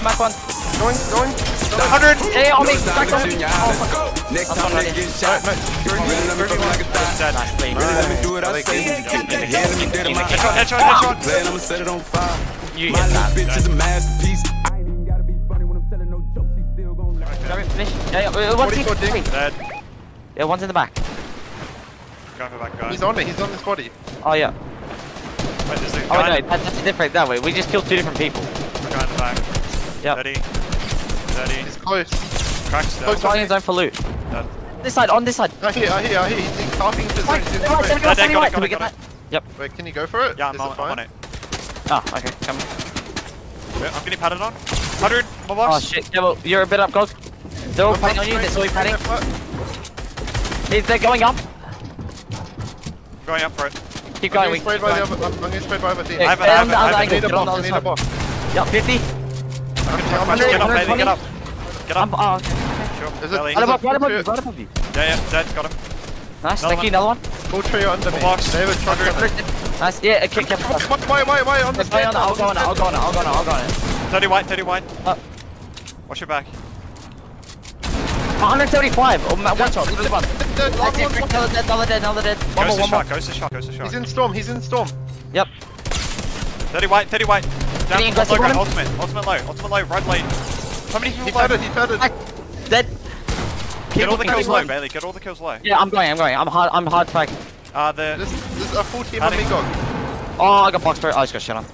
Smack one. Going. 100! Yeah, on me. Back on. Next time they get shot, really let me fuck like a thot. Nice play. Really let me do what I say. Yeah, let me dead in my Headshot. plan, I'ma set it on fire. You My hit little that. bitch is a masterpiece. I ain't even gotta be funny when I'm telling no jokes. She still gon' laugh. Grab it, finish. Yeah, one's here. Dead. Yeah, one's in the back. Going for back guy. He's on this body. Oh, yeah. Wait, there's a Oh, guy. no, that's different that way. We just killed two different people. Guy in the back. Yep. 30. He's close. Cracked still. Close. Going in zone for loot. Dead. This side, on this side. I hear. He's carving into Right, zone. right, Wait, Got it, Can we get got that? it. Yep. wait, can you go for it? Yeah, Is I'm it on it. Oh, okay, come. Yeah, I'm getting padded on. 100, my Oh box. shit, yeah, well, you're a bit up, Gog. They're all padding on you, they're all padding. They're going up. Going up for it. Keep I'm going, getting sprayed by the other. I'm getting sprayed by other team. Yeah, I have it, get I on have the it, I other have it. I angle, need a get on box. the I other need a side. box. Yep, 50. Get up, Bailey, get up. Get up. Oh, okay. Sure, Is it- Bailey. Right above full you, two. right above you. Yeah, dead, got him. Nice, Another thank you, another one. Full trio under me. Box. They have a truck on it. Nice, yeah, kick, kick. Why? On the stairs. I'll go on it. 30 white, 30 white. Watch your back. 175. Oh, one shot, leave it one. Dead, That's it, quick, another dead. One more. Goes to shot. He's in storm. Yep. 30 white. Down, Any top low ground, aggressive ultimate low, right lane. How many He people low? padded. Dead. Get all the kills low, low. Bailey, get all the kills low. Yeah, I'm going. I'm hard tracking. This is a full team on me, Gog. Oh, I got box bro. I just got shit on.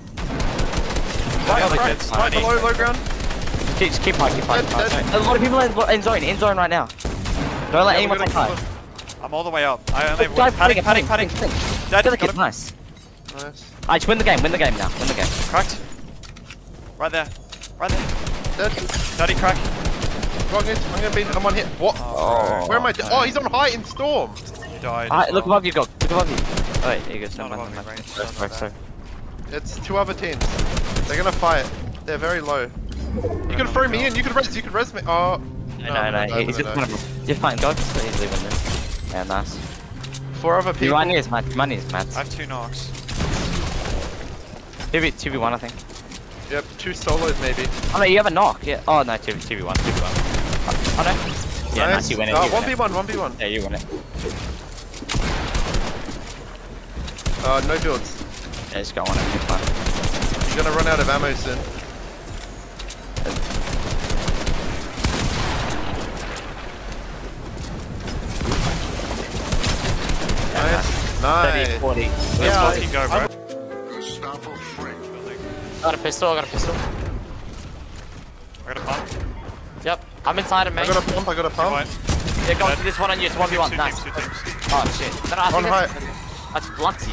Right below low ground. Keep high. Dead. A lot of people in zone right now. Don't let anyone take high. I'm all the way up. I only Dive, padding. Get Dead, the got kid, him. nice. Nice. Alright, win the game now. Cracked. Right there. Dead. 30 crack. I'm on hit. What? Oh, Where am I? Oh, he's on high in storm. You died. Alright, as look well. above you, Gog. Look above you. Oh, wait, there you go. Not Never above mind. me, Brain. Sorry. It's two other teams. They're gonna fight. They're very low. You could throw me in. You could res me. Oh. No. He's just kind of. You're fine, Gog. So easily win this. Yeah, nice. Four other people. Money is mad. I have 2 knocks. 2v1, I think. Yep, two solos maybe. Oh no, you have a knock. Yeah. Oh no, 2v1. Oh no. Yeah, nice. You win it. Oh, you win it. 1v1. Yeah, you win it. No builds. Yeah, just got one. You're fine. You're gonna run out of ammo soon. Nice. 30, 40. Let's Yeah, fucking go, bro. Got a pistol. I got a pump. Yep. I'm inside of me. I got a pump. White. Yeah, go to this one on you. It's 1v1. Two Nice. teams. Oh shit. No, I On think high. that's Bluntsy,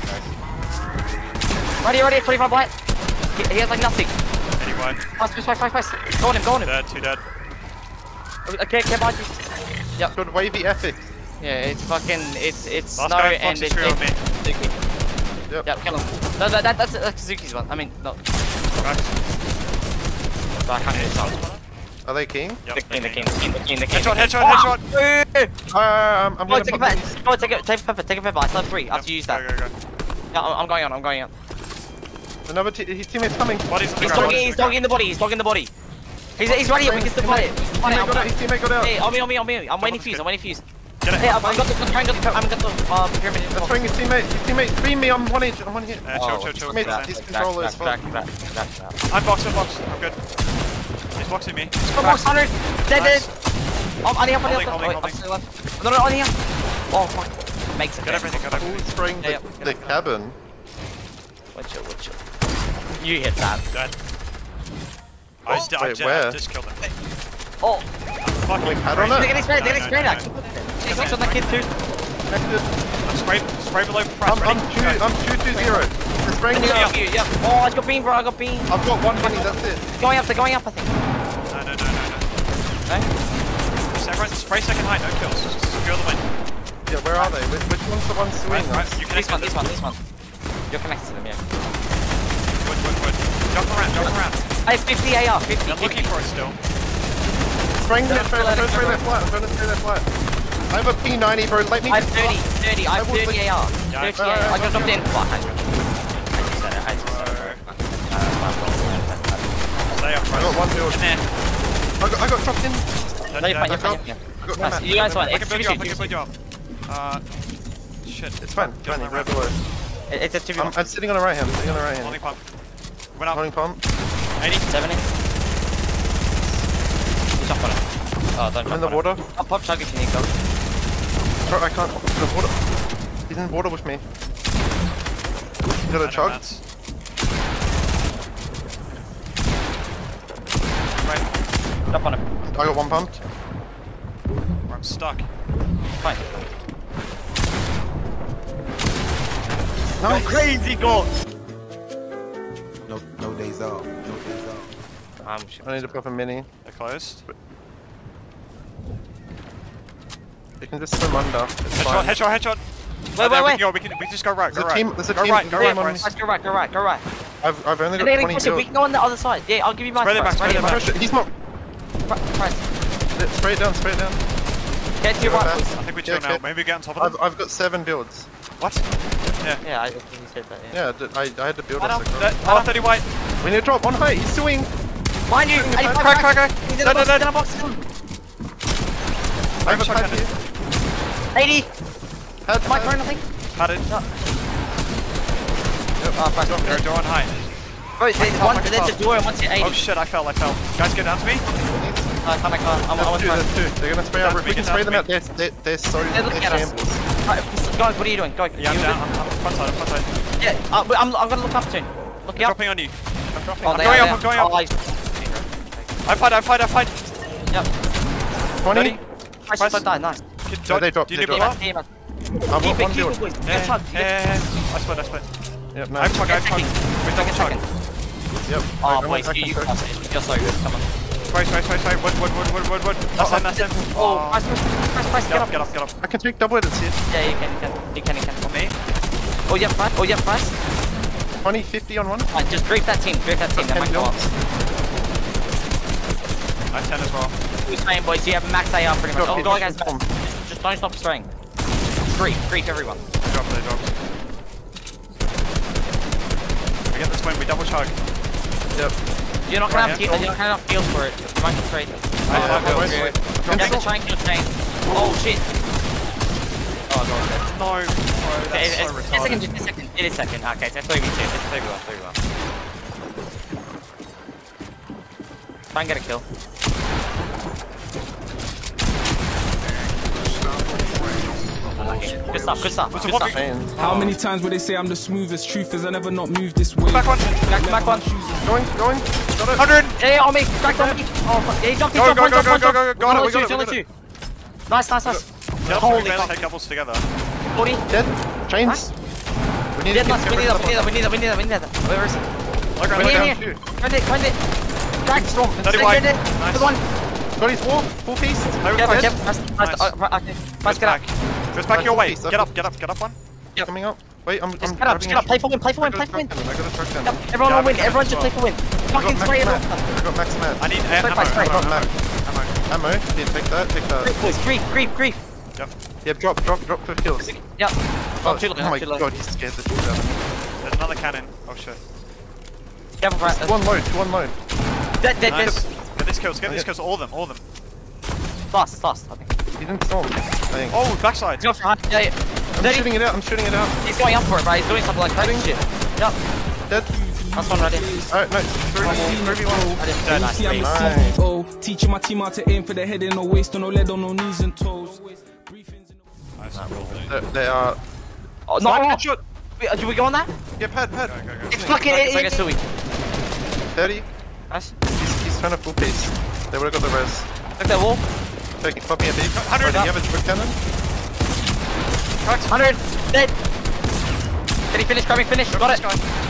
bro. Ready, 25 white. He has like nothing. Any white. Fast. Go on him. Dead, 2 dead. Okay, behind you. Good wavy epic. Yeah, it's fucking, it's Last snow guy, and Foxy it's Tree on me. Suzuki. Yep. Kill him. No, that's Suzuki's one. I mean, no. Cracked. I can't get this Are they king? Yep. The king. Headshot. I'm Go, gonna take a pump pepper. these. Go, take a pepper. I still have 3 after you use that. Go. Yeah, I'm going out. Another his teammate's coming. Body's on the He's ground. dogging the body. He's ready. We can still play it. His teammate got out. Hey, on me. I'm waiting for you. Get it. Hey, I've got the pyramid. Let's bring his teammate. Beam me. I'm one hit. Chill. Mate, his controller is fucked. I'm box. I'm good. He's boxing me. Come on, 100. Dead. Nice. On here. Holding. I'm still left. No, on here. Oh, fuck. Makes it. Get everything. Who's spraying Yeah, the cabin? Watch it. You hit that. Dead. Wait, where? I just killed him. Oh. Fucking Pad on it? They're getting sprayed. No. He's on that kid too. I'm spray below press. I'm 2-2-0. They're spraying me out. Yeah. Oh, I got beam, bro. I've got 1 money, that's it. They're going up, I think. No. No? Just everyone spray second height, no kills. Just secure the win. Yeah, where are they? Which one's the one swinging? Right, you This connect one. with them. You're connected to them, yeah. Wood. Jump around. Hey, 50 AR, 50. I'm looking for it still. Spraying their flat. I'm trying to spray their flat. I have a P90, bro. Let me I have 30. I have 30 AR. 30 AR. I just dropped in. Fuck, I just said it. Stay up, bro. got one build. In there. I got dropped in. No, you're fine, you're fine. I got Nice. mat. You guys won. I can build you up, I can It's build you up. Shit. It's fine. Get on Fine. the Grab the low. a 2v1. I'm sitting on the right hand. Sitting on the right hand. Holding pump. Went up. Holding pump. 80. 70. You jump on it. Oh, don't I'm in jump the on water. it. I'll pop chug if you need cover. Bro, I can't. The water. He's in water with me. He's got a chug. Right. Jump on him. I got one pumped. I'm stuck. Fine. Nice. Crazy goal! No days off. No days off. I need to pop a mini. They're closed. You can just swim under. It's Headshot, fine. headshot. We can just go right, There's go a right. team. There's a Go team. right, go Go right, right. Bryce. Let's go right, go right, go right. I've only got And then 20 we kills. can go on the other side. Yeah, I'll give you my Spread it back, price. spread it back. He's not. Price. Spray it down. Spray it down. Get to your right, back. please. I think we chill Yeah, now. okay. Maybe get on top of them. I've got 7 builds. What? Yeah. Yeah, I think he said that, yeah. Yeah, I had to build I us know. across. Oh, 30 white. We need to drop on height. He's doing. Mind you! Crack. He's in the box, he's in the box. I have a shotgun pad it. here. 80! Pad, Mike, pad. burn nothing. Had it. Oh, price. They're door on high. Bro, there's one, there's a door and one's at 80. Oh shit, I fell. Guys, get down to me. I can't. I'm There's on two, price. there's two. They're gonna spray Down our to roof. me, We can get spray down them to out. They're so They're looking at us. shambles. Guys, what are you doing? Go. Yeah, I'm down. I'm front side. Yeah, I'm gonna look up soon. Look I'm up. dropping on you. I'm dropping. Oh, I'm they going are up, there. I'm going up. Oh, I fight. Yep. 20. Price Price. don't die, nice. No, they dropped, Do you they need dropped. blow up? I've Keep got one it, build. boys. Yeah, Get chug. I split. Yep, I nice. have chug. Wait, double chug. Yep. Oh, I'm boys, back you in cross it. You're so good. Come on. Price. Wood. That's it. Oh, price, get up. Get up. I can take double edits here. Yeah, you can. On me. Oh, yeah, price. 20, 50 on one. Right, just brief that team. They might go up. I have 10 as well. Who's playing, boys? You have max AR pretty much. Drop, Oh, go, drop, guys. drop. Just don't stop spraying. Brief everyone. They drop. We get this win. We double chug. Yep. You're not gonna Right, have you're not gonna have heals for it. You might get straight. I have wait, builds. wait. Yeah, Cancel. just try and kill chain. Oh shit. Oh god. No, bro, Okay, that's so it's a second, retarded. just a second. It is second. Okay, so 3v2. It's 3v1. Try and get a kill. Good stuff. Man. How many times would they say I'm the smoothest? Truth is I never not moved this way. Back one. Back one. Going. Got it. 100. Yeah, on me. Back on me. Oh, fuck. Yeah, he jumped. Go. Got it, we got it, Only we two. Nice. Yep, Holy we better fuck. take doubles together. 40. Dead. Chains. We need Yeah, to nice. get We need everyone that. Where is he? Look Right around. here. down, shoot. Find it. Crack. Storm. 30 white. Nice. Good one. Got his wall. Full piece. Yeah, Dead. Nice. Okay. Nice, get up. Goes back your way. Nice. Get up one. Coming up. Wait, I'm Just grabbing get up. a Play shoot. for win. I got a truck down. Yep. Everyone Yeah, will win. I Everyone as should well. play for win. I Fucking got spray max everyone. mat. I got max mat. I need Spray, ammo. spray. I got ammo. Here, take that. Grief, boys. Grief. Yep. Yeah, drop for kills. Yep. Oh, too low, oh my too low. god, he scared the shit out of me. There's another cannon. Oh shit. Careful, Brad. Two on low. Dead. Nice. Get these kills. All of them. Fast, I think. He didn't storm, I think. Oh, backside. Go for high. Yeah. I'm shooting it out. He's going up for it, bro. He's doing something like that. Shit. Yep. Dead. Last one ready. Alright, no. 3v1. I didn't Dead. nice. See, I'm Nice. the CEO, teaching my team how to aim for the head and no waist, on no lead, on no knees and toes. Nice. They are. Oh, no. Wait, do we go on that? Yeah, pad. Go. It's fucking Like it. Sui. 30. Nice. He's trying to full piece. They would've got the res. Look that wall. Popping a deep. 100. Do you have a trick cannon? 100. Dead. Did he finish? Grabbing finish. Got it.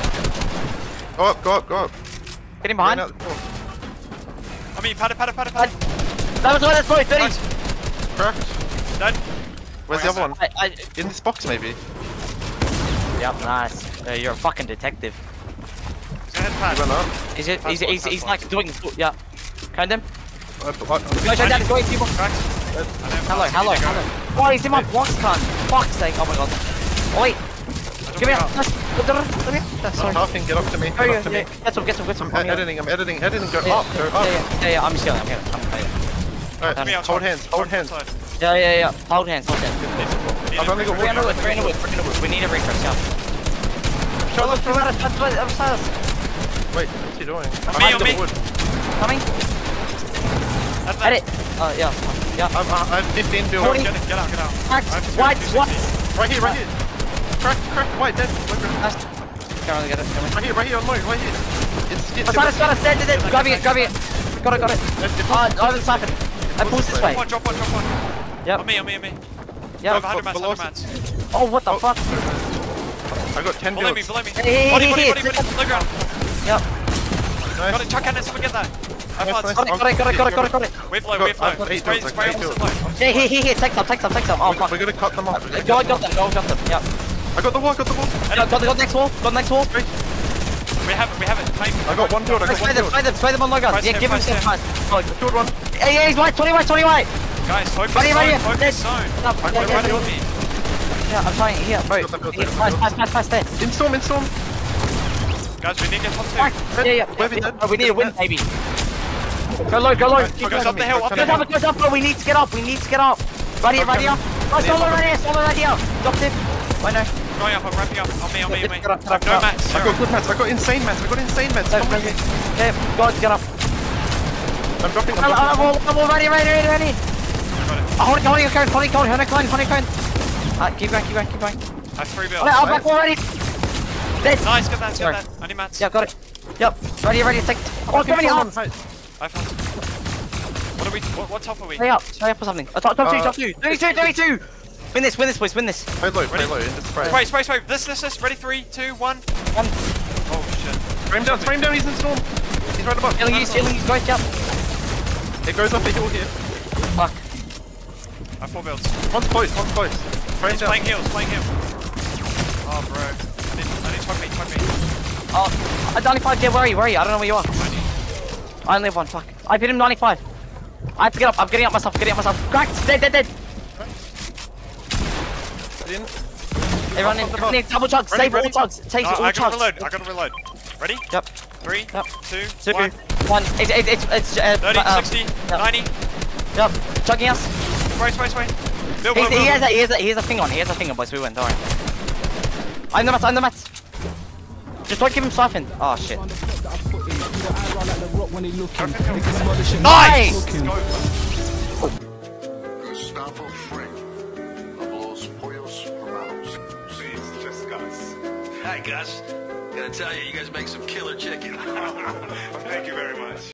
Go up. Get him behind. Going out the door. I mean, pad it. That was one. That's probably 30. Nice. Cracked. Dead. Where's the other one? I. In this box, maybe. Yep. Nice. You're a fucking detective. He's gonna hit He pad. went up. He's like doing. Yeah. Kind him. I- Go down. Go into people. Cracked. Hello. Oh, he's in my box, cunt. Fuck's sake. Oh my god. Oh, wait. Give me up. Sorry. Halfing, get up to me. Oh, Get yeah, up to me. Get some. I'm editing. Go up. Yeah, I'm just I'm Alright, Me outside. hold hands. Hold hands. Yeah. Hold hands. I've only got We're one. in the wood. We need a refresh, yeah. Show us. Upstairs. Wait, what's he doing? On me. Coming. That's Edit. Yeah. I have 15 build. 40. Get out. Cracked. White. Right here. Crack, white, dead. Can't really get it. Right here, on low, right here. It's Got it. Dead. Grabbing it. Got it. I haven't siphoned. I pulled this way. Drop one. Yep. On me. Yeah. 100 mats. Oh, what the fuck? I got 10 Below builds. me. Hey. Body. Low ground. Yep. Nice. Got it, chuck cannon, someone get that. Nice. Got it. Wave low. I've got 8 builds, Spray I've got 8 opposite builds. low. Hey, take some. Oh, fuck. We're gonna cut them off. Go, got them. Yep. I got the wall. Got next wall. We have it. Time. I got 1 build. Spray them on low guns. Yeah, give him some time. Killed one. Hey, he's white. 20 white. Guys, focus Right here. focus zone. Yeah, on me. I'm trying here, bro. Pass there. In storm. Guys, we need to get top 2. Yeah. We need a win, maybe. Go low. Focus up the hill, Goes up, bro. We need to get up. Right here. Oh, solo right here. Dropped him. Why no? Going up, I'm ramping up. On me. Get up. No mats. I got good mats. I got insane mats. Come with me. Yeah, go, get up. I'm dropping. I'm all ready. I got it. Holding your cone. Keep going. I have 3 builds. I'm back already. Dead. Nice, get that. Sorry. I need mats. Yeah, got it. Yep. Ready. Take. Oh, too many arms. I found. What top are we? Hurry up or something. Top 2. 32. Win this, boys. Win this. Play low. It's Spray. This. Ready, 3, 2, 1. Oh shit. Frame down. He's in storm. He's right above. Healing. Right up. It goes up the hill here. Fuck. I have 4 builds. One's close. Frame He's down. playing heals. Oh bro. I need to hug me. Oh, I'm 95. Yeah, where are you? I don't know where you are. I only have 1. Fuck. I hit him 95. I have to get up. I'm getting up myself. Cracked. Dead. Everyone in. Double chugs. Save all chugs. Take all I gotta chugs. reload. Ready? Yep. 3, Yep. 2, 1. 1. It's 30, 60, yep. 90. Yep. Chugging us. Spray. Build. He has a thing on. Boys. We win. Don't worry. I'm the mats. Just don't give him siphon. Oh shit. Nice! Gustavo Fring of Los Pollos Hermanos. Please, just Gus. Hi, Gus. Gotta tell you, you guys make some killer chicken. Thank you very much.